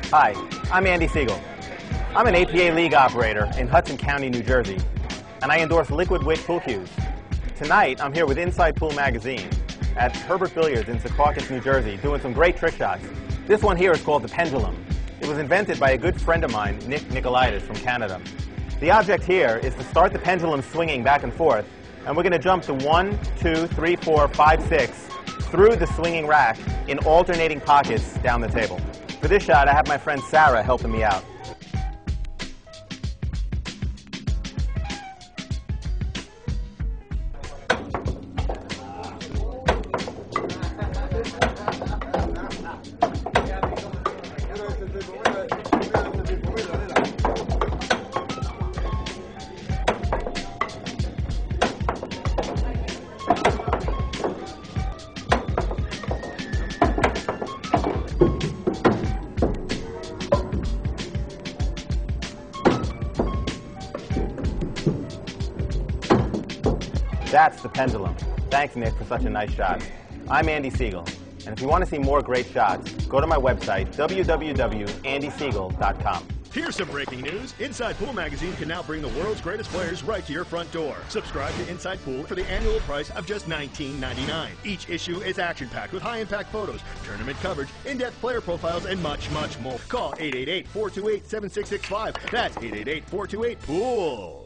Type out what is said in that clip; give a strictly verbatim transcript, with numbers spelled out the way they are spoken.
Hi, I'm Andy Siegel. I'm an A P A league operator in Hudson County, New Jersey, and I endorse Liquid Wick pool cues. Tonight, I'm here with Inside Pool Magazine at Herbert Billiards in Secaucus, New Jersey, doing some great trick shots. This one here is called the pendulum. It was invented by a good friend of mine, Nick Nicolaitis from Canada. The object here is to start the pendulum swinging back and forth, and we're going to jump to one, two, three, four, five, six through the swinging rack in alternating pockets down the table. For this shot, I have my friend Sarah helping me out. That's the pendulum. Thanks, Nick, for such a nice shot. I'm Andy Siegel, and if you want to see more great shots, go to my website, w w w dot andy siegel dot com. Here's some breaking news. Inside Pool Magazine can now bring the world's greatest players right to your front door. Subscribe to Inside Pool for the annual price of just nineteen ninety-nine. Each issue is action-packed with high-impact photos, tournament coverage, in-depth player profiles, and much, much more. Call eight eight eight, four two eight, seven six six five. That's eight eight eight, four two eight, pool.